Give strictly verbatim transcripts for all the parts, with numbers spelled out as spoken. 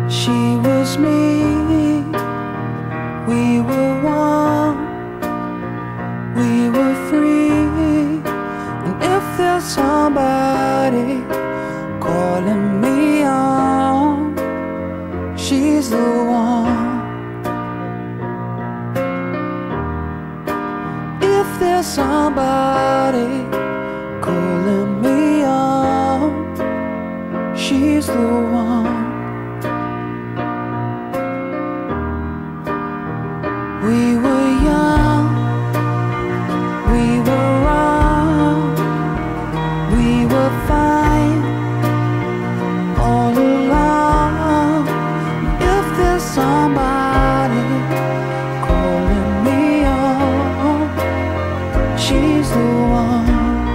She was me, we were one, we were free. And if there's somebody calling me on, she's the one. If there's somebody calling me on, she's the one. We were young, we were wrong, we were fine all along. If there's somebody calling me on, she's the one.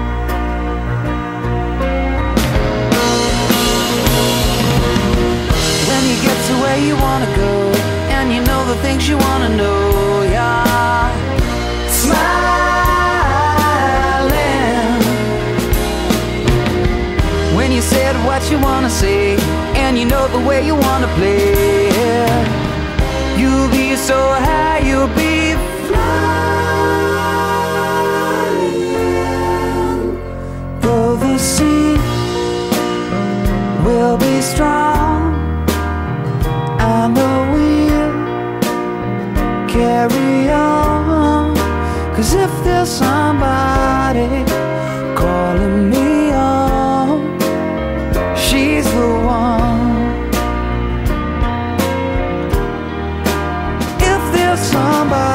When you get to where you wanna go, and you know the things you wanna know, yeah, smiling. When you said what you wanna say, and you know the way you wanna play, you'll be so high, you'll be flying. Though the sea will be strong, I know we'll carry on. 'Cause if there's somebody calling me on, she's the one. If there's somebody